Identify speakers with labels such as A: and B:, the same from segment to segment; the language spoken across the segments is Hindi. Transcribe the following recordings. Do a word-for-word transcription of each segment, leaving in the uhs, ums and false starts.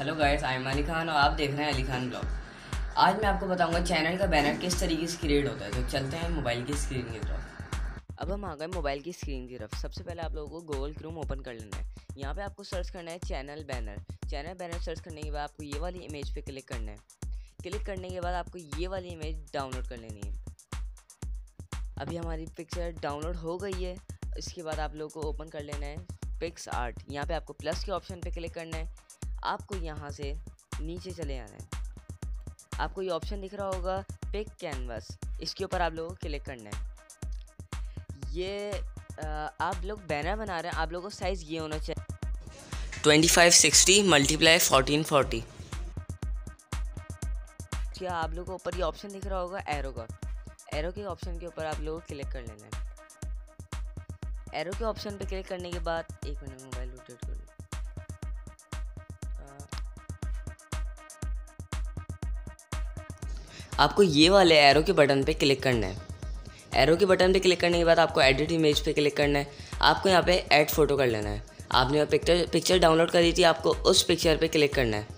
A: Hello guys, I am Ali Khan और आप देख रहे हैं अली खान ब्लॉग। आज मैं आपको बताऊंगा चैनल का बैनर किस तरीके से क्रिएट होता है। तो चलते हैं मोबाइल की स्क्रीन की तरफ। अब हम आ गए मोबाइल की स्क्रीन की तरफ। सबसे पहले आप लोगों को गूगल क्रोम ओपन कर लेना है। यहाँ पे आपको सर्च करना है channel banner. Channel banner search करने के बाद आपको ये वाली इमेज पे क्लिक करना है। क्लिक करने के बाद आपको ये वाली इमेज डाउनलोड कर लेनी है। अभी हमारी पिक्चर डाउनलोड हो गई है। इसके बाद आप लोगों को ओपन कर लेना है पिक्स आर्ट। यहाँ पे आपको प्लस के ऑप्शन पे क्लिक करना है। आपको यहाँ से नीचे चले आना है। आपको ये ऑप्शन दिख रहा होगा पिक कैनवास, इसके ऊपर आप लोगों को क्लिक करना है। ये आ, आप लोग बैनर बना रहे हैं, आप लोगों को साइज़ ये होना चाहिए twenty five sixty multiply fourteen forty. क्या आप लोगों को ऊपर ये ऑप्शन दिख रहा होगा एरो का, एरो के ऑप्शन के ऊपर आप लोगों को क्लिक कर लेना है। एरो के ऑप्शन पे क्लिक करने के बाद एक मिनट मोबाइल रोटेट कर लो। आपको ये वाले एरो के बटन पे क्लिक करना है। एरो के बटन पे क्लिक करने के बाद आपको एडिट इमेज पे क्लिक करना है। आपको यहाँ पे ऐड फोटो कर लेना है। आपने पिक्चर पिक्चर डाउनलोड करी थी, आपको उस पिक्चर पे क्लिक करना है।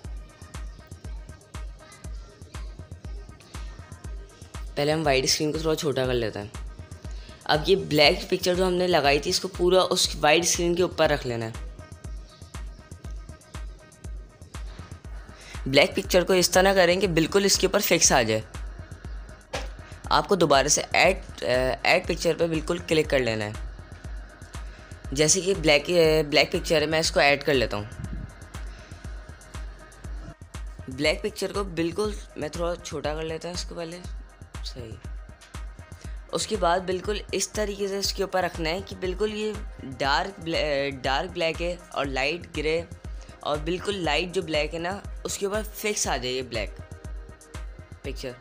A: पहले हम वाइट स्क्रीन को थोड़ा छोटा कर लेते हैं। अब ये ब्लैक पिक्चर जो हमने लगाई थी, इसको पूरा उस वाइट स्क्रीन के ऊपर रख लेना है। ब्लैक पिक्चर को इस तरह करें कि बिल्कुल इसके ऊपर फिक्स आ जाए। आपको दोबारा से ऐड ऐड पिक्चर पे बिल्कुल क्लिक कर लेना है। जैसे कि ब्लैक ब्लैक पिक्चर है, मैं इसको ऐड कर लेता हूँ। ब्लैक पिक्चर को बिल्कुल मैं थोड़ा छोटा कर लेता हूँ इसको पहले, सही। उसके बाद बिल्कुल इस तरीके से इसके ऊपर रखना है कि बिल्कुल ये डार्क डार्क ब्लैक है और लाइट ग्रे, और बिल्कुल लाइट जो ब्लैक है ना, उसके ऊपर फिक्स आ जाए ये ब्लैक पिक्चर।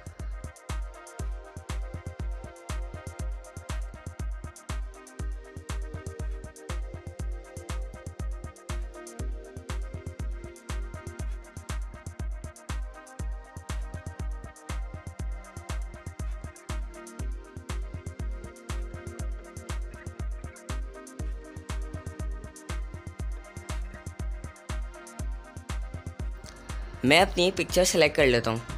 A: मैं अपनी पिक्चर सेलेक्ट कर लेता हूँ।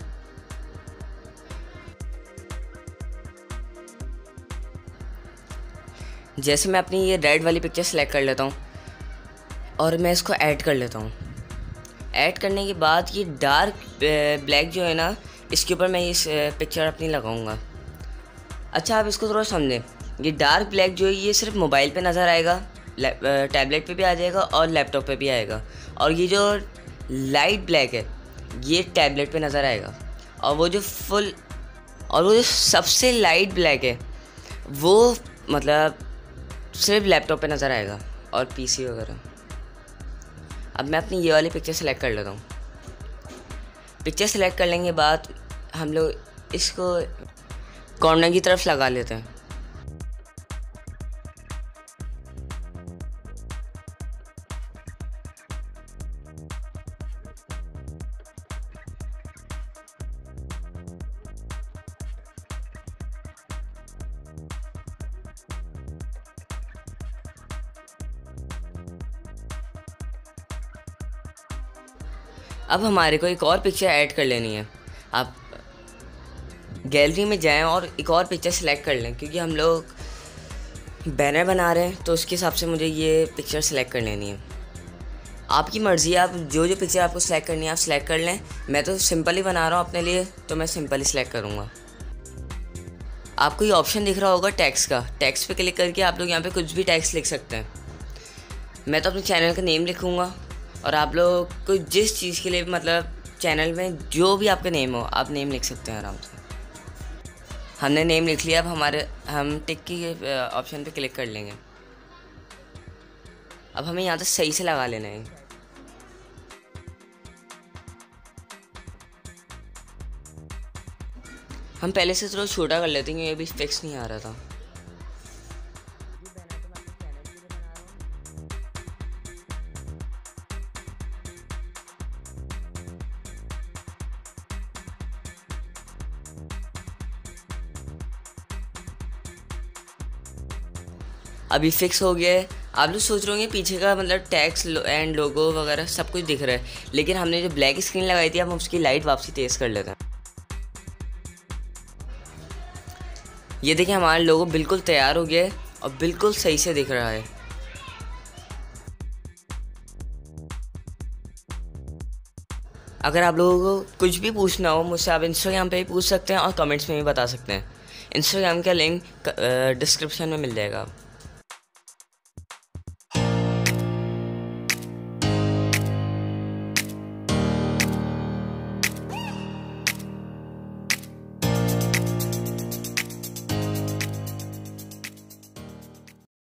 A: जैसे मैं अपनी ये रेड वाली पिक्चर सेलेक्ट कर लेता हूँ और मैं इसको ऐड कर लेता हूँ। ऐड करने के बाद ये डार्क ब्लैक जो है ना, इसके ऊपर मैं इस पिक्चर अपनी लगाऊंगा। अच्छा, आप इसको थोड़ा समझें। ये डार्क ब्लैक जो है ये सिर्फ मोबाइल पे नज़र आएगा, टैबलेट पे भी आ जाएगा और लैपटॉप पे भी आएगा। और ये जो लाइट ब्लैक है ये टैबलेट पे नज़र आएगा। और वो जो फुल और वो जो सबसे लाइट ब्लैक है वो मतलब सिर्फ लैपटॉप पे नज़र आएगा और पीसी वगैरह। अब मैं अपनी ये वाली पिक्चर सेलेक्ट कर लेता हूँ। पिक्चर सेलेक्ट करने के बाद हम लोग इसको कॉर्नर की तरफ लगा लेते हैं। अब हमारे को एक और पिक्चर ऐड कर लेनी है। आप गैलरी में जाएं और एक और पिक्चर सेलेक्ट कर लें, क्योंकि हम लोग बैनर बना रहे हैं तो उसके हिसाब से मुझे ये पिक्चर सेलेक्ट कर लेनी है। आपकी मर्ज़ी है, आप जो जो पिक्चर आपको सेलेक्ट करनी है आप सेलेक्ट कर लें। मैं तो सिंपल ही बना रहा हूँ अपने लिए, तो मैं सिंपल ही सेलेक्ट करूँगा। आपको ये ऑप्शन दिख रहा होगा टेक्स्ट का। टेक्स्ट पे क्लिक करके आप लोग यहाँ पे कुछ भी टेक्स्ट लिख सकते हैं। मैं तो अपने चैनल का नेम लिखूँगा, और आप लोग को जिस चीज़ के लिए मतलब चैनल में जो भी आपका नेम हो आप नेम लिख सकते हैं आराम से। हमने नेम लिख लिया। अब हमारे हम टिक की ऑप्शन पे क्लिक कर लेंगे। अब हमें यहाँ तक सही से लगा लेना है। हम पहले से थोड़ा छोटा कर लेते हैं, ये अभी फिक्स नहीं आ रहा था। अभी फिक्स हो गया है। आप लोग सोच रहे होंगे पीछे का मतलब टैक्स एंड लोगो वगैरह सब कुछ दिख रहा है, लेकिन हमने जो ब्लैक स्क्रीन लगाई थी, अब हम उसकी लाइट वापसी तेज़ कर लेते हैं। ये देखिए हमारा लोगो बिल्कुल तैयार हो गया है और बिल्कुल सही से दिख रहा है। अगर आप लोगों को कुछ भी पूछना हो मुझसे, आप इंस्टाग्राम पे भी पूछ सकते हैं और कमेंट्स में भी बता सकते हैं। इंस्टाग्राम का लिंक डिस्क्रिप्शन में मिल जाएगा।